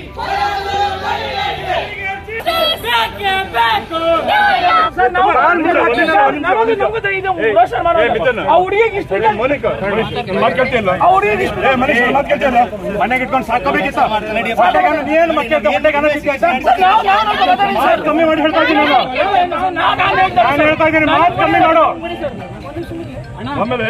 ಮನೆಗೆ ಇಟ್ಕೊಂಡು ಸಾಕೋಬೇಕಿತ್ತು. ಕಮ್ಮಿ ಮಾಡಿ ಹೇಳ್ತಾ ಇದ್ದೀನಿ, ನಾನು ಹೇಳ್ತಾ ಇದ್ದೀನಿ, ಮಾತು ಕಮ್ಮಿ ಮಾಡು. ಆಮೇಲೆ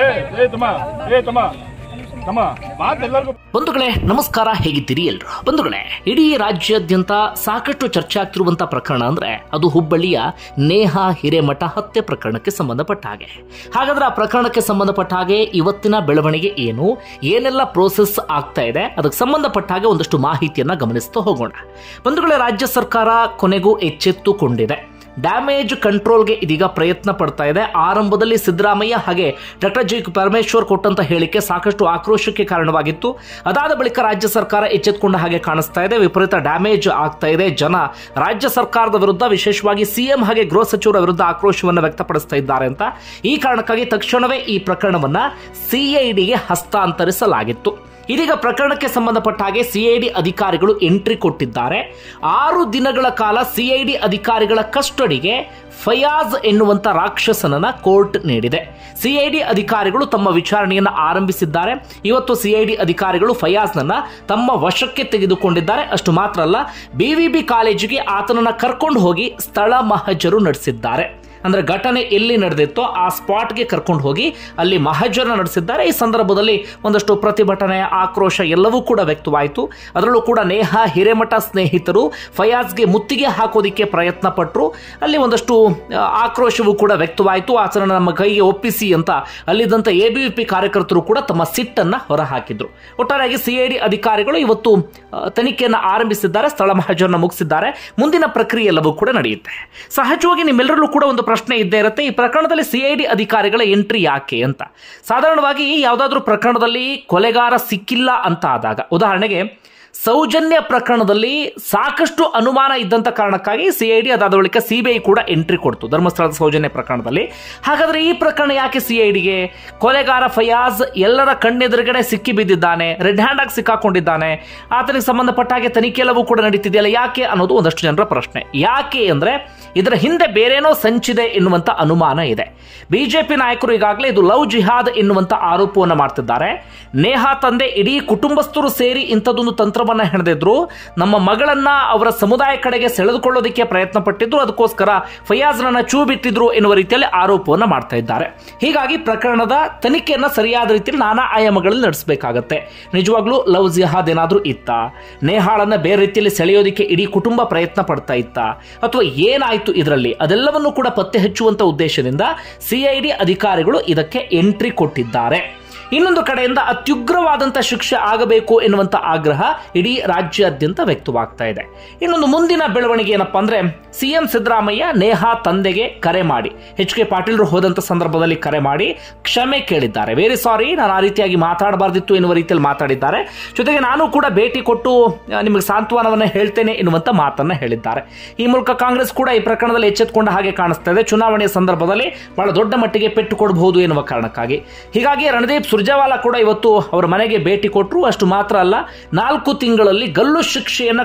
ಬಂಧುಗಳೇ ನಮಸ್ಕಾರ, ಹೇಗಿದ್ದೀರಿ ಎಲ್ರು? ಬಂಧುಗಳೇ, ಇಡೀ ರಾಜ್ಯಾದ್ಯಂತ ಸಾಕಷ್ಟು ಚರ್ಚೆ ಆಗ್ತಿರುವಂತಹ ಪ್ರಕರಣ ಅಂದ್ರೆ ಅದು ಹುಬ್ಬಳ್ಳಿಯ ನೇಹಾ ಹಿರೇಮಠ ಹತ್ಯೆ ಪ್ರಕರಣಕ್ಕೆ ಸಂಬಂಧಪಟ್ಟ ಹಾಗೆ. ಹಾಗಾದ್ರೆ ಆ ಪ್ರಕರಣಕ್ಕೆ ಸಂಬಂಧಪಟ್ಟ ಹಾಗೆ ಇವತ್ತಿನ ಬೆಳವಣಿಗೆ ಏನು, ಏನೆಲ್ಲ ಪ್ರೋಸೆಸ್ ಆಗ್ತಾ ಇದೆ, ಅದಕ್ಕೆ ಸಂಬಂಧಪಟ್ಟ ಹಾಗೆ ಒಂದಷ್ಟು ಮಾಹಿತಿಯನ್ನ ಗಮನಿಸ್ತಾ ಹೋಗೋಣ. ಬಂಧುಗಳೇ, ರಾಜ್ಯ ಸರ್ಕಾರ ಕೊನೆಗೂ ಎಚ್ಚೆತ್ತುಕೊಂಡಿದೆ. ಡ್ಯಾಮೇಜ್ ಕಂಟ್ರೋಲ್ಗೆ ಇದೀಗ ಪ್ರಯತ್ನ ಪಡ್ತಾ ಇದೆ. ಆರಂಭದಲ್ಲಿ ಸಿದ್ದರಾಮಯ್ಯ ಹಾಗೆ ಡಾಕ್ಟರ್ ಜಿ ಪರಮೇಶ್ವರ್ ಕೊಟ್ಟಂತ ಹೇಳಿಕೆ ಸಾಕಷ್ಟು ಆಕ್ರೋಶಕ್ಕೆ ಕಾರಣವಾಗಿತ್ತು. ಅದಾದ ಬಳಿಕ ರಾಜ್ಯ ಸರ್ಕಾರ ಎಚ್ಚೆತ್ತುಕೊಂಡ ಹಾಗೆ ಕಾಣಿಸ್ತಾ ಇದೆ. ವಿಪರೀತ ಡ್ಯಾಮೇಜ್ ಆಗ್ತಾ ಇದೆ. ಜನ ರಾಜ್ಯ ಸರ್ಕಾರದ ವಿರುದ್ಧ, ವಿಶೇಷವಾಗಿ ಸಿಎಂ ಹಾಗೆ ಗೃಹ ಸಚಿವರ ವಿರುದ್ಧ ಆಕ್ರೋಶವನ್ನು ವ್ಯಕ್ತಪಡಿಸ್ತಾ ಇದ್ದಾರೆ ಅಂತ. ಈ ಕಾರಣಕ್ಕಾಗಿ ತಕ್ಷಣವೇ ಈ ಪ್ರಕರಣವನ್ನ ಸಿಐಡಿಗೆ ಹಸ್ತಾಂತರಿಸಲಾಗಿತ್ತು. ಇದೀಗ ಪ್ರಕರಣಕ್ಕೆ ಸಂಬಂಧಪಟ್ಟ ಹಾಗೆ ಸಿಐಡಿ ಅಧಿಕಾರಿಗಳು ಎಂಟ್ರಿ ಕೊಟ್ಟಿದ್ದಾರೆ. 6 ದಿನಗಳ ಕಾಲ ಸಿಐಡಿ ಅಧಿಕಾರಿಗಳ ಕಸ್ಟಡಿಗೆ ಫಯಾಜ್ ಎನ್ನುವಂತ ರಾಕ್ಷಸನನ್ನ ಕೋರ್ಟ್ ನೀಡಿದೆ. ಸಿಐಡಿ ಅಧಿಕಾರಿಗಳು ತಮ್ಮ ವಿಚಾರಣೆಯನ್ನು ಆರಂಭಿಸಿದ್ದಾರೆ. ಇವತ್ತು ಸಿಐಡಿ ಅಧಿಕಾರಿಗಳು ಫಯಾಜ್ನನ್ನ ತಮ್ಮ ವಶಕ್ಕೆ ತೆಗೆದುಕೊಂಡಿದ್ದಾರೆ. ಅಷ್ಟು ಮಾತ್ರ ಅಲ್ಲ, ಬಿವಿಬಿ ಕಾಲೇಜಿಗೆ ಆತನನ್ನ ಕರ್ಕೊಂಡು ಹೋಗಿ ಸ್ಥಳ ಮಹಜರು ನಡೆಸಿದ್ದಾರೆ. ಅಂದ್ರೆ ಘಟನೆ ಎಲ್ಲಿ ನಡೆದಿತ್ತೋ ಆ ಸ್ಪಾಟ್ಗೆ ಕರ್ಕೊಂಡು ಹೋಗಿ ಅಲ್ಲಿ ಮಹಜರ ನಡೆಸಿದ್ದಾರೆ. ಈ ಸಂದರ್ಭದಲ್ಲಿ ಒಂದಷ್ಟು ಪ್ರತಿಭಟನೆ, ಆಕ್ರೋಶ ಎಲ್ಲವೂ ಕೂಡ ವ್ಯಕ್ತವಾಯಿತು. ಅದರಲ್ಲೂ ಕೂಡ ನೇಹಾ ಹಿರೇಮಠ ಸ್ನೇಹಿತರು ಫಯಾಜ್ಗೆ ಮುತ್ತಿಗೆ ಹಾಕೋದಿಕ್ಕೆ ಪ್ರಯತ್ನ ಪಟ್ಟರು. ಅಲ್ಲಿ ಒಂದಷ್ಟು ಆಕ್ರೋಶವೂ ಕೂಡ ವ್ಯಕ್ತವಾಯಿತು. ಆತನ ನಮ್ಮ ಕೈಗೆ ಒಪ್ಪಿಸಿ ಅಂತ ಅಲ್ಲಿದ್ದಂಥ ಎಬಿವಿಪಿ ಕಾರ್ಯಕರ್ತರು ಕೂಡ ತಮ್ಮ ಸಿಟ್ಟನ್ನ ಹೊರಹಾಕಿದ್ರು. ಒಟ್ಟಾರೆಯಾಗಿ ಸಿಐಡಿ ಅಧಿಕಾರಿಗಳು ಇವತ್ತು ತನಿಖೆಯನ್ನು ಆರಂಭಿಸಿದ್ದಾರೆ, ಸ್ಥಳ ಮಹಜರನ್ನು ಮುಗಿಸಿದ್ದಾರೆ. ಮುಂದಿನ ಪ್ರಕ್ರಿಯೆ ಎಲ್ಲವೂ ಕೂಡ ನಡೆಯುತ್ತೆ. ಸಹಜವಾಗಿ ನಿಮ್ಮೆಲ್ಲರಲ್ಲೂ ಕೂಡ ಒಂದು ಪ್ರಶ್ನೆ ಇದ್ದೇ ಇರುತ್ತೆ, ಈ ಪ್ರಕರಣದಲ್ಲಿ ಸಿಐಡಿ ಅಧಿಕಾರಿಗಳ ಎಂಟ್ರಿ ಯಾಕೆ ಅಂತ. ಸಾಧಾರಣವಾಗಿ ಯಾವುದಾದ್ರೂ ಪ್ರಕರಣದಲ್ಲಿ ಕೊಲೆಗಾರ ಸಿಕ್ಕಿಲ್ಲ ಅಂತ ಆದಾಗ, ಉದಾಹರಣೆಗೆ ಸೌಜನ್ಯ ಪ್ರಕರಣದಲ್ಲಿ ಸಾಕಷ್ಟು ಅನುಮಾನ ಇದ್ದಂತ ಕಾರಣಕ್ಕಾಗಿ ಸಿಐಡಿ, ಅದಾದ ಬಳಿಕ ಸಿಬಿಐ ಕೂಡ ಎಂಟ್ರಿ ಕೊಡ್ತು ಧರ್ಮಸ್ಥಳದ ಸೌಜನ್ಯ ಪ್ರಕರಣದಲ್ಲಿ. ಹಾಗಾದ್ರೆ ಈ ಪ್ರಕರಣ ಯಾಕೆ ಸಿಐಡಿಗೆ? ಕೊಲೆಗಾರ ಫಯಾಜ್ ಎಲ್ಲರ ಕಣ್ಣೆದುರುಗಡೆ ಸಿಕ್ಕಿ ಬಿದ್ದಿದ್ದಾನೆ, ರೆಡ್ ಹ್ಯಾಂಡ್ ಆಗಿ ಸಿಕ್ಕಾಕೊಂಡಿದ್ದಾನೆ, ಆತನಿಗೆ ಸಂಬಂಧಪಟ್ಟ ಹಾಗೆ ತನಿಖೆ ಎಲ್ಲವೂ ಕೂಡ ನಡೀತಿದೆಯಲ್ಲ, ಯಾಕೆ ಅನ್ನೋದು ಒಂದಷ್ಟು ಜನರ ಪ್ರಶ್ನೆ. ಯಾಕೆ ಅಂದ್ರೆ ಇದರ ಹಿಂದೆ ಬೇರೇನೋ ಸಂಚಿದೆ ಎನ್ನುವಂತ ಅನುಮಾನ ಇದೆ. ಬಿಜೆಪಿ ನಾಯಕರು ಈಗಾಗಲೇ ಇದು ಲವ್ ಜಿಹಾದ್ ಎನ್ನುವಂತ ಆರೋಪವನ್ನು ಮಾಡ್ತಿದ್ದಾರೆ. ನೇಹಾ ತಂದೆ ಇಡೀ ಕುಟುಂಬಸ್ಥರು ಸೇರಿ ಇಂಥದ್ದೊಂದು ತಂತ್ರವನ್ನ ಹೆಣೆದಿದ್ರು, ನಮ್ಮ ಮಗಳನ್ನ ಅವರ ಸಮುದಾಯ ಕಡೆಗೆ ಸೆಳೆದುಕೊಳ್ಳೋದಕ್ಕೆ ಪ್ರಯತ್ನ ಪಟ್ಟಿದ್ರು, ಅದಕ್ಕೋಸ್ಕರ ಫಯಾಜ್ರನ್ನ ಚೂ ಬಿಟ್ಟಿದ್ರು ಎನ್ನುವ ರೀತಿಯಲ್ಲಿ ಆರೋಪವನ್ನು ಮಾಡ್ತಾ ಇದ್ದಾರೆ. ಹೀಗಾಗಿ ಪ್ರಕರಣದ ತನಿಖೆಯನ್ನ ಸರಿಯಾದ ರೀತಿಯಲ್ಲಿ ನಾನಾ ಆಯಾಮಗಳಲ್ಲಿ ನಡೆಸಬೇಕಾಗತ್ತೆ. ನಿಜವಾಗ್ಲೂ ಲವ್ ಜಿಹಾದ್ ಏನಾದ್ರೂ ಇತ್ತ, ನೇಹಾಳನ್ನ ಬೇರೆ ರೀತಿಯಲ್ಲಿ ಸೆಳೆಯೋದಕ್ಕೆ ಇಡೀ ಕುಟುಂಬ ಪ್ರಯತ್ನ ಪಡ್ತಾ ಇತ್ತ, ಅಥವಾ ಏನಾಯ್ತು ಇದರಲ್ಲಿ, ಅದೆಲ್ಲವನ್ನು ಕೂಡ ಪತ್ತೆ ಹಚ್ಚುವಂತ ಉದ್ದೇಶದಿಂದ ಸಿಐಡಿ ಅಧಿಕಾರಿಗಳು ಇದಕ್ಕೆ ಎಂಟ್ರಿ ಕೊಟ್ಟಿದ್ದಾರೆ. ಇನ್ನೊಂದು ಕಡೆಯಿಂದ ಅತ್ಯುಗ್ರವಾದಂತಹ ಶಿಕ್ಷೆ ಆಗಬೇಕು ಎನ್ನುವಂತ ಆಗ್ರಹ ಇಡೀ ರಾಜ್ಯಾದ್ಯಂತ ವ್ಯಕ್ತವಾಗ್ತಾ ಇದೆ. ಇನ್ನೊಂದು ಮುಂದಿನ ಬೆಳವಣಿಗೆ ಏನಪ್ಪಾ ಅಂದ್ರೆ, ಸಿಎಂ ಸಿದ್ದರಾಮಯ್ಯ ನೇಹಾ ತಂದೆಗೆ ಕರೆ ಮಾಡಿ, HK ಪಾಟೀಲ್ ಹೋದಂತ ಸಂದರ್ಭದಲ್ಲಿ ಕರೆ ಮಾಡಿ ಕ್ಷಮೆ ಕೇಳಿದ್ದಾರೆ. ವೆರಿ ಸಾರಿ, ನಾನು ಆ ರೀತಿಯಾಗಿ ಮಾತಾಡಬಾರ್ದಿತ್ತು ಎನ್ನುವ ರೀತಿಯಲ್ಲಿ ಮಾತಾಡಿದ್ದಾರೆ. ಜೊತೆಗೆ ನಾನು ಕೂಡ ಭೇಟಿ ಕೊಟ್ಟು ನಿಮಗೆ ಸಾಂತ್ವನವನ್ನ ಹೇಳ್ತೇನೆ ಎನ್ನುವಂತ ಮಾತನ್ನ ಹೇಳಿದ್ದಾರೆ. ಈ ಮೂಲಕ ಕಾಂಗ್ರೆಸ್ ಕೂಡ ಈ ಪ್ರಕರಣದಲ್ಲಿ ಎಚ್ಚೆತ್ತುಕೊಂಡ ಹಾಗೆ ಕಾಣಿಸ್ತಾ ಇದೆ. ಚುನಾವಣೆಯ ಸಂದರ್ಭದಲ್ಲಿ ಬಹಳ ದೊಡ್ಡ ಮಟ್ಟಿಗೆ ಪೆಟ್ಟು ಕೊಡಬಹುದು ಎನ್ನುವ ಕಾರಣಕ್ಕಾಗಿ. ಹೀಗಾಗಿ ರಣದೀಪ್ ಸುರ್ಜೇವಾಲಾ ಕೂಡ ಇವತ್ತು ಅವರ ಮನೆಗೆ ಭೇಟಿ ಕೊಟ್ಟರು. ಅಷ್ಟು ಮಾತ್ರ ಅಲ್ಲ, 4 ತಿಂಗಳಲ್ಲಿ ಗಲ್ಲು ಶಿಕ್ಷೆಯನ್ನ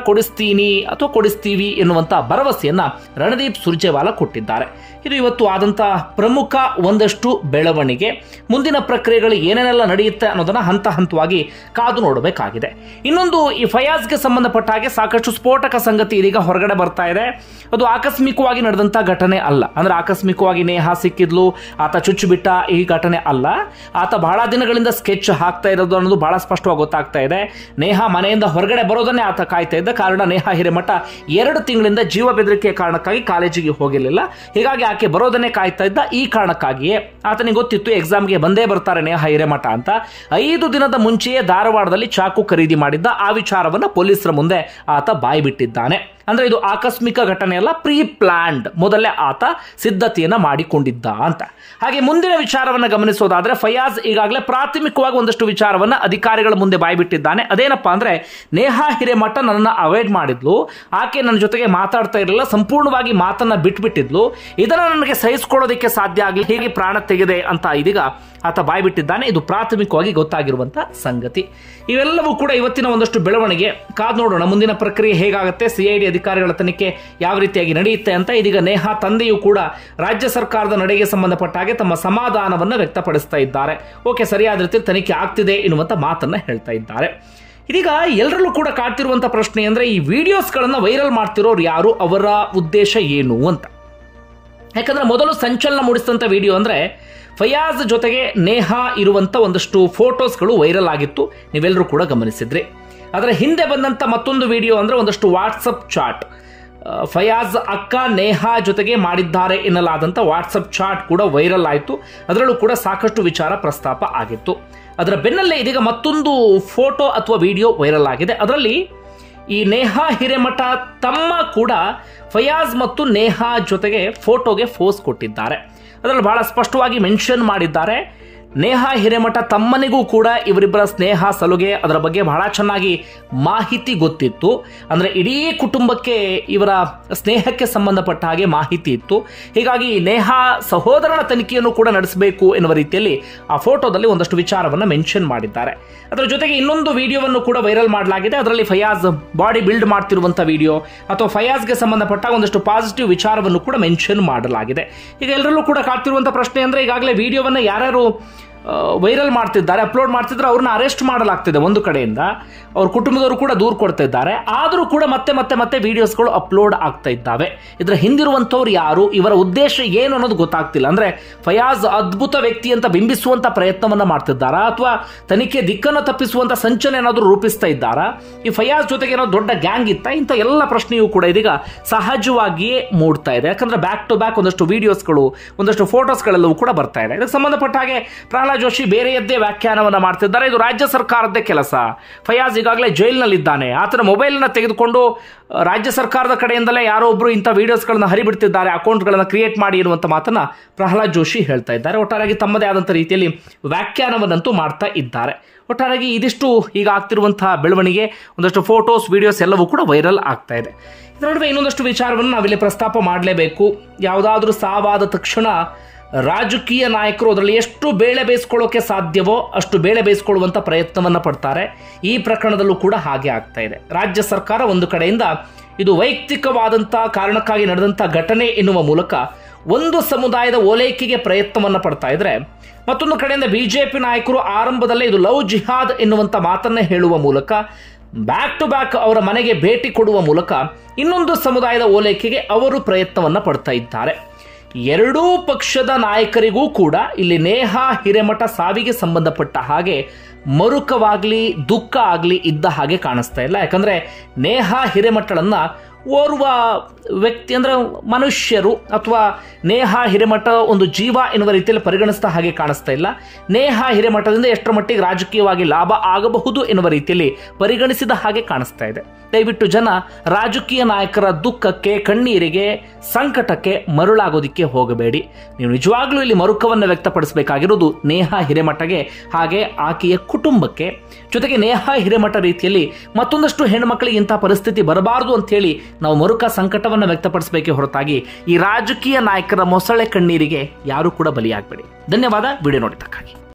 ಕೊಡಿಸ್ತೀವಿ ಎನ್ನುವಂತ ಭರವಸೆಯನ್ನ ರಣದೀಪ್ ಸುರ್ಜೇವಾಲಾ ಕೊಟ್ಟಿದ್ದಾರೆ. ಇದು ಇವತ್ತು ಆದಂತಹ ಪ್ರಮುಖ ಒಂದಷ್ಟು ಬೆಳವಣಿಗೆ. ಮುಂದಿನ ಪ್ರಕ್ರಿಯೆಗಳು ಏನೇನೆಲ್ಲ ನಡೆಯುತ್ತೆ ಅನ್ನೋದನ್ನ ಹಂತ ಹಂತವಾಗಿ ಕಾದು ನೋಡಬೇಕಾಗಿದೆ. ಇನ್ನೊಂದು, ಈ ಫಯಾಜ್ಗೆ ಸಂಬಂಧಪಟ್ಟ ಹಾಗೆ ಸಾಕಷ್ಟು ಸ್ಫೋಟಕ ಸಂಗತಿ ಇದೀಗ ಹೊರಗಡೆ ಬರ್ತಾ ಇದೆ. ಅದು ಆಕಸ್ಮಿಕವಾಗಿ ನಡೆದಂತ ಘಟನೆ ಅಲ್ಲ. ಅಂದ್ರೆ ಆಕಸ್ಮಿಕವಾಗಿ ನೇಹಾ ಸಿಕ್ಕಿದ್ಲು, ಆತ ಚುಚ್ಚು ಬಿಟ್ಟ, ಈ ಘಟನೆ ಅಲ್ಲ. ಆತ ಬಹಳ ದಿನಗಳಿಂದ ಸ್ಕೆಚ್ ಹಾಕ್ತಾ ಇರೋದು ಅನ್ನೋದು ಬಹಳ ಸ್ಪಷ್ಟವಾಗಿ ಗೊತ್ತಾಗ್ತಾ ಇದೆ. ನೇಹಾ ಮನೆಯಿಂದ ಹೊರಗಡೆ ಬರೋದನ್ನೇ ಆತ ಕಾಯ್ತಾ ಇದ್ದ. ಕಾರಣ ನೇಹಾ ಹಿರೇಮಠ 2 ತಿಂಗಳಿಂದ ಜೀವ ಬೆದರಿಕೆಯ ಕಾರಣಕ್ಕಾಗಿ ಕಾಲೇಜಿಗೆ ಹೋಗಿರಲಿಲ್ಲ. ಹೀಗಾಗಿ ಆಕೆ ಬರೋದನ್ನೇ ಕಾಯ್ತಾ ಇದ್ದ. ಈ ಕಾರಣಕ್ಕಾಗಿಯೇ ಆತನಿಗೆ ಗೊತ್ತಿತ್ತು ಎಕ್ಸಾಮ್ಗೆ ಬಂದೇ ಬರ್ತಾರೆ ನೇಹಾ ಹಿರೇಮಠ ಅಂತ. 5 ದಿನದ ಮುಂಚೆಯೇ ಧಾರವಾಡದಲ್ಲಿ ಚಾಕು ಖರೀದಿ ಮಾಡಿದ್ದ. ಆ ವಿಚಾರವನ್ನು ಪೊಲೀಸರ ಮುಂದೆ ಆತ ಬಾಯಿ ಬಿಟ್ಟಿದ್ದಾನೆ. ಅಂದ್ರೆ ಇದು ಆಕಸ್ಮಿಕ ಘಟನೆ ಅಲ್ಲ, ಪ್ರೀ ಪ್ಲಾನ್ಡ್, ಮೊದಲೇ ಆತ ಸಿದ್ಧತೆಯನ್ನ ಮಾಡಿಕೊಂಡಿದ್ದ ಅಂತ. ಹಾಗೆ ಮುಂದಿನ ವಿಚಾರವನ್ನ ಗಮನಿಸೋದಾದ್ರೆ ಫಯಾಜ್ ಈಗಾಗಲೇ ಪ್ರಾಥಮಿಕವಾಗಿ ಒಂದಷ್ಟು ವಿಚಾರವನ್ನ ಅಧಿಕಾರಿಗಳ ಮುಂದೆ ಬಾಯ್ಬಿಟ್ಟಿದ್ದಾನೆ. ಅದೇನಪ್ಪಾ ಅಂದ್ರೆ ನೇಹಾ ಹಿರೇಮಠ ನನ್ನನ್ನು ಅವಾಯ್ಡ್ ಮಾಡಿದ್ಲು, ಆಕೆ ನನ್ನ ಜೊತೆಗೆ ಮಾತಾಡ್ತಾ ಇರಲಿಲ್ಲ, ಸಂಪೂರ್ಣವಾಗಿ ಮಾತನ್ನ ಬಿಟ್ಬಿಟ್ಟಿದ್ಲು, ಇದನ್ನ ನನಗೆ ಸಹಿಸಿಕೊಳ್ಳೋದಕ್ಕೆ ಸಾಧ್ಯ ಆಗಲಿ, ಹೀಗೆ ಪ್ರಾಣ ತೆಗೆದೆ ಅಂತ ಇದೀಗ ಆತ ಬಾಯ್ಬಿಟ್ಟಿದ್ದಾನೆ. ಇದು ಪ್ರಾಥಮಿಕವಾಗಿ ಗೊತ್ತಾಗಿರುವಂತಹ ಸಂಗತಿ. ಇವೆಲ್ಲವೂ ಕೂಡ ಇವತ್ತಿನ ಒಂದಷ್ಟು ಬೆಳವಣಿಗೆ. ಕಾದ್ ನೋಡೋಣ ಮುಂದಿನ ಪ್ರಕ್ರಿಯೆ ಹೇಗಾಗುತ್ತೆ, ಸಿಐಡಿ ಅಧಿಕಾರಿಗಳ ತನಿಖೆ ಯಾವ ರೀತಿಯಾಗಿ ನಡೆಯುತ್ತೆ ಅಂತ. ಇದೀಗ ನೇಹಾ ತಂದೆಯೂ ಕೂಡ ರಾಜ್ಯ ಸರ್ಕಾರದ ನಡೆಗೆ ಸಂಬಂಧಪಟ್ಟ ಹಾಗೆ ತಮ್ಮ ಸಮಾಧಾನವನ್ನು ವ್ಯಕ್ತಪಡಿಸ್ತಾ ಇದ್ದಾರೆ. ಓಕೆ, ಸರಿಯಾದ ರೀತಿಯಲ್ಲಿ ತನಿಖೆ ಆಗ್ತಿದೆ ಎನ್ನುವಂತ ಮಾತನ್ನ ಹೇಳ್ತಾ ಇದ್ದಾರೆ. ಇದೀಗ ಎಲ್ಲರಲ್ಲೂ ಕೂಡ ಕಾಡ್ತಿರುವಂತಹ ಪ್ರಶ್ನೆ ಅಂದ್ರೆ ಈ ವಿಡಿಯೋಸ್ಗಳನ್ನ ವೈರಲ್ ಮಾಡ್ತಿರೋರು ಯಾರು, ಅವರ ಉದ್ದೇಶ ಏನು ಅಂತ. ಯಾಕಂದ್ರೆ ಮೊದಲು ಸಂಚಲನ ಮೂಡಿಸಿದಂತ ವಿಡಿಯೋ ಅಂದ್ರೆ ಫಯಾಜ್ ಜೊತೆಗೆ ನೇಹಾ ಇರುವಂತ ಒಂದಷ್ಟು ಫೋಟೋಸ್ಗಳು ವೈರಲ್ ಆಗಿತ್ತು, ನೀವೆಲ್ಲರೂ ಕೂಡ ಗಮನಿಸಿದ್ರಿ. ಅದರ ಹಿಂದೆ ಬಂದಂತ ಮತ್ತೊಂದು ವಿಡಿಯೋ ಅಂದ್ರೆ ಒಂದಷ್ಟು ವಾಟ್ಸಪ್ ಚಾಟ್, ಫಯಾಜ್ ಅಕ್ಕ ನೇಹಾ ಜೊತೆಗೆ ಮಾಡಿದ್ದಾರೆ ಎನ್ನಲಾದಂಥ ವಾಟ್ಸಪ್ ಚಾಟ್ ಕೂಡ ವೈರಲ್ ಆಯಿತು. ಅದರಲ್ಲೂ ಕೂಡ ಸಾಕಷ್ಟು ವಿಚಾರ ಪ್ರಸ್ತಾಪ ಆಗಿತ್ತು. ಅದರ ಬೆನ್ನಲ್ಲೇ ಇದೀಗ ಮತ್ತೊಂದು ಫೋಟೋ ಅಥವಾ ವಿಡಿಯೋ ವೈರಲ್ ಆಗಿದೆ. ಅದರಲ್ಲಿ ಈ ನೇಹಾ ಹಿರೇಮಠ ತಮ್ಮ ಕೂಡ ಫಯಾಜ್ ಮತ್ತು ನೇಹಾ ಜೊತೆಗೆ ಫೋಟೋಗೆ ಫೋಸ್ ಕೊಟ್ಟಿದ್ದಾರೆ. ಅದರಲ್ಲಿ ಬಹಳ ಸ್ಪಷ್ಟವಾಗಿ ಮೆನ್ಷನ್ ಮಾಡಿದ್ದಾರೆ, ನೇಹಾ ಹಿರೇಮಠ ತಮ್ಮನಿಗೂ ಕೂಡ ಇವರಿಬ್ಬರ ಸ್ನೇಹ ಸಲುಗೆ ಅದರ ಬಗ್ಗೆ ಬಹಳ ಚೆನ್ನಾಗಿ ಮಾಹಿತಿ ಗೊತ್ತಿತ್ತು. ಅಂದರೆ ಇಡೀ ಕುಟುಂಬಕ್ಕೆ ಇವರ ಸ್ನೇಹಕ್ಕೆ ಸಂಬಂಧಪಟ್ಟ ಹಾಗೆ ಮಾಹಿತಿ ಇತ್ತು. ಹೀಗಾಗಿ ನೇಹಾ ಸಹೋದರನ ತನಿಖೆಯನ್ನು ಕೂಡ ನಡೆಸಬೇಕು ಎನ್ನುವ ರೀತಿಯಲ್ಲಿ ಆ ಫೋಟೋದಲ್ಲಿ ಒಂದಷ್ಟು ವಿಚಾರವನ್ನು ಮೆನ್ಷನ್ ಮಾಡಿದ್ದಾರೆ. ಅದರ ಜೊತೆಗೆ ಇನ್ನೊಂದು ವಿಡಿಯೋವನ್ನು ಕೂಡ ವೈರಲ್ ಮಾಡಲಾಗಿದೆ. ಅದರಲ್ಲಿ ಫಯಾಜ್ ಬಾಡಿ ಬಿಲ್ಡ್ ಮಾಡ್ತಿರುವಂಥ ವಿಡಿಯೋ ಅಥವಾ ಫಯಾಜ್ಗೆ ಸಂಬಂಧಪಟ್ಟ ಒಂದಷ್ಟು ಪಾಸಿಟಿವ್ ವಿಚಾರವನ್ನು ಕೂಡ ಮೆನ್ಷನ್ ಮಾಡಲಾಗಿದೆ. ಈಗ ಎಲ್ಲರಲ್ಲೂ ಕೂಡ ಕಾಡ್ತಿರುವಂಥ ಪ್ರಶ್ನೆ ಅಂದರೆ ಈಗಾಗಲೇ ವಿಡಿಯೋವನ್ನು ಯಾರ್ಯಾರು ವೈರಲ್ ಮಾಡ್ತಿದ್ದಾರೆ, ಅಪ್ಲೋಡ್ ಮಾಡ್ತಿದ್ರೆ ಅವ್ರನ್ನ ಅರೆಸ್ಟ್ ಮಾಡಲಾಗ್ತಿದೆ. ಒಂದು ಕಡೆಯಿಂದ ಅವ್ರ ಕುಟುಂಬದವರು ಕೂಡ ದೂರು ಕೊಡ್ತಾ ಇದ್ದಾರೆ. ಆದರೂ ಕೂಡ ಮತ್ತೆ ಮತ್ತೆ ಮತ್ತೆ ವಿಡಿಯೋಸ್ಗಳು ಅಪ್ಲೋಡ್ ಆಗ್ತಾ ಇದ್ದಾವೆ. ಇದರ ಹಿಂದಿರುವಂಥವ್ರು ಯಾರು, ಇವರ ಉದ್ದೇಶ ಏನು ಅನ್ನೋದು ಗೊತ್ತಾಗ್ತಿಲ್ಲ. ಅಂದ್ರೆ ಫಯಾಜ್ ಅದ್ಭುತ ವ್ಯಕ್ತಿ ಅಂತ ಬಿಂಬಿಸುವಂತ ಪ್ರಯತ್ನವನ್ನ ಮಾಡ್ತಿದ್ದಾರಾ ಅಥವಾ ತನಿಖೆ ದಿಕ್ಕನ್ನು ತಪ್ಪಿಸುವಂತ ಸಂಚಲನ ಏನಾದರೂ ರೂಪಿಸ್ತಾ ಇದ್ದಾರಾ, ಈ ಫಯಾಜ್ ಜೊತೆಗೆ ಏನೋ ದೊಡ್ಡ ಗ್ಯಾಂಗ್ ಇತ್ತ, ಇಂಥ ಎಲ್ಲ ಪ್ರಶ್ನೆಯೂ ಕೂಡ ಇದೀಗ ಸಹಜವಾಗಿಯೇ ಮೂಡ್ತಾ ಇದೆ. ಯಾಕಂದ್ರೆ ಬ್ಯಾಕ್ ಟು ಬ್ಯಾಕ್ ಒಂದಷ್ಟು ವಿಡಿಯೋಸ್ಗಳು ಒಂದಷ್ಟು ಫೋಟೋಸ್ಗಳೆಲ್ಲವೂ ಕೂಡ ಬರ್ತಾ ಇದೆ. ಇದಕ್ಕೆ ಸಂಬಂಧಪಟ್ಟ ಹಾಗೆ ಪ್ರಹ್ಲಾದ್ ಜೋಶಿ ಬೇರೆಯದ್ದೇ ವ್ಯಾಖ್ಯಾನವನ್ನ ಮಾಡ್ತಿದ್ದಾರೆ. ಇದು ರಾಜ್ಯ ಸರ್ಕಾರದ್ದೇ ಕೆಲಸ. ಫಯಾಜ್ ಈಗಾಗಲೇ ಜೈಲಿನಲ್ಲಿದ್ದಾನೆ, ಆತನ ಮೊಬೈಲ್ನ ತೆಗೆದುಕೊಂಡು ರಾಜ್ಯ ಸರ್ಕಾರದ ಕಡೆಯಿಂದಲೇ ಯಾರೋ ಒಬ್ರು ಇಂಥ ವಿಡಿಯೋಸ್ಗಳನ್ನ ಹರಿಬಿಡ್ತಿದ್ದಾರೆ, ಅಕೌಂಟ್ಗಳನ್ನ ಕ್ರಿಯೇಟ್ ಮಾಡಿ ಇರುವಂತ ಮಾತನ್ನ ಪ್ರಹ್ಲಾದ್ ಜೋಶಿ ಹೇಳ್ತಾ ಇದ್ದಾರೆ. ಒಟ್ಟಾರೆಯಾಗಿ ತಮ್ಮದೇ ಆದಂಥ ರೀತಿಯಲ್ಲಿ ವ್ಯಾಖ್ಯಾನವನ್ನಂತೂ ಮಾಡ್ತಾ ಇದ್ದಾರೆ. ಒಟ್ಟಾರೆಯಾಗಿ ಇದಿಷ್ಟು ಈಗ ಆಗ್ತಿರುವಂತಹ ಬೆಳವಣಿಗೆ, ಒಂದಷ್ಟು ಫೋಟೋಸ್ ವಿಡಿಯೋಸ್ ಎಲ್ಲವೂ ಕೂಡ ವೈರಲ್ ಆಗ್ತಾ ಇದೆ. ಇದರ ನಡುವೆ ಇನ್ನೊಂದಷ್ಟು ವಿಚಾರವನ್ನು ನಾವಿಲ್ಲಿ ಪ್ರಸ್ತಾಪ ಮಾಡಲೇಬೇಕು. ಯಾವುದಾದ್ರೂ ಸಾವಾದ ತಕ್ಷಣ ರಾಜಕೀಯ ನಾಯಕರು ಅದರಲ್ಲಿ ಎಷ್ಟು ಬೇಳೆ ಬೇಯಿಸ್ಕೊಳ್ಳೋಕೆ ಸಾಧ್ಯವೋ ಅಷ್ಟು ಬೇಳೆ ಬೇಯಿಸ್ಕೊಳ್ಳುವಂಥ ಪ್ರಯತ್ನವನ್ನು ಪಡ್ತಾರೆ. ಈ ಪ್ರಕರಣದಲ್ಲೂ ಕೂಡ ಹಾಗೆ ಆಗ್ತಾ ಇದೆ. ರಾಜ್ಯ ಸರ್ಕಾರ ಒಂದು ಕಡೆಯಿಂದ ಇದು ವೈಯಕ್ತಿಕವಾದಂಥ ಕಾರಣಕ್ಕಾಗಿ ನಡೆದಂಥ ಘಟನೆ ಎನ್ನುವ ಮೂಲಕ ಒಂದು ಸಮುದಾಯದ ಓಲೈಕೆಗೆ ಪ್ರಯತ್ನವನ್ನು ಪಡ್ತಾ ಇದ್ರೆ, ಮತ್ತೊಂದು ಕಡೆಯಿಂದ ಬಿಜೆಪಿ ನಾಯಕರು ಆರಂಭದಲ್ಲೇ ಇದು ಲವ್ ಜಿಹಾದ್ ಎನ್ನುವಂಥ ಮಾತನ್ನೇ ಹೇಳುವ ಮೂಲಕ ಬ್ಯಾಕ್ ಟು ಬ್ಯಾಕ್ ಅವರ ಮನೆಗೆ ಭೇಟಿ ಕೊಡುವ ಮೂಲಕ ಇನ್ನೊಂದು ಸಮುದಾಯದ ಓಲೈಕೆಗೆ ಅವರು ಪ್ರಯತ್ನವನ್ನು ಪಡ್ತಾ ಇದ್ದಾರೆ. ಎರಡೂ ಪಕ್ಷದ ನಾಯಕರಿಗೂ ಕೂಡ ಇಲ್ಲಿ ನೇಹಾ ಹಿರೇಮಠ ಸಾವಿಗೆ ಸಂಬಂಧಪಟ್ಟ ಹಾಗೆ ಮರುಕವಾಗ್ಲಿ ದುಃಖ ಆಗಲಿ ಇದ್ದ ಹಾಗೆ ಕಾಣಿಸ್ತಾ ಇಲ್ಲ. ಯಾಕಂದ್ರೆ ನೇಹಾ ಹಿರೇಮಠಳನ್ನ ಓರ್ವ ವ್ಯಕ್ತಿ ಅಂದ್ರೆ ಮನುಷ್ಯರು ಅಥವಾ ನೇಹಾ ಹಿರೇಮಠ ಒಂದು ಜೀವ ಎನ್ನುವ ರೀತಿಯಲ್ಲಿ ಪರಿಗಣಿಸ್ತಾ ಹಾಗೆ ಕಾಣಿಸ್ತಾ ಇಲ್ಲ. ನೇಹಾ ಹಿರೇಮಠದಿಂದ ಎಷ್ಟರ ಮಟ್ಟಿಗೆ ರಾಜಕೀಯವಾಗಿ ಲಾಭ ಆಗಬಹುದು ಎನ್ನುವ ರೀತಿಯಲ್ಲಿ ಪರಿಗಣಿಸಿದ ಹಾಗೆ ಕಾಣಿಸ್ತಾ ಇದೆ. ದಯವಿಟ್ಟು ಜನ ರಾಜಕೀಯ ನಾಯಕರ ದುಃಖಕ್ಕೆ, ಕಣ್ಣೀರಿಗೆ, ಸಂಕಟಕ್ಕೆ ಮರುಳಾಗೋದಿಕ್ಕೆ ಹೋಗಬೇಡಿ. ನೀವು ನಿಜವಾಗ್ಲೂ ಇಲ್ಲಿ ಮರುಕವನ್ನು ವ್ಯಕ್ತಪಡಿಸಬೇಕಾಗಿರೋದು ನೇಹಾ ಹಿರೇಮಠಗೆ, ಹಾಗೆ ಆಕೆಯ ಕುಟುಂಬಕ್ಕೆ. ಜೊತೆಗೆ ನೇಹಾ ಹಿರೇಮಠ ರೀತಿಯಲ್ಲಿ ಮತ್ತೊಂದಷ್ಟು ಹೆಣ್ಮಕ್ಳಿಗೆ ಇಂಥ ಪರಿಸ್ಥಿತಿ ಬರಬಾರದು ಅಂತ ಹೇಳಿ ನಾವು ಮರುಕ ಸಂಕಟವನ್ನು ವ್ಯಕ್ತಪಡಿಸಬೇಕೇ ಹೊರತಾಗಿ ಈ ರಾಜಕೀಯ ನಾಯಕರ ಮೊಸಳೆ ಕಣ್ಣೀರಿಗೆ ಯಾರು ಕೂಡ ಬಲಿಯಾಗಬೇಡಿ. ಧನ್ಯವಾದ ವಿಡಿಯೋ ನೋಡಿದ್ದಕ್ಕಾಗಿ.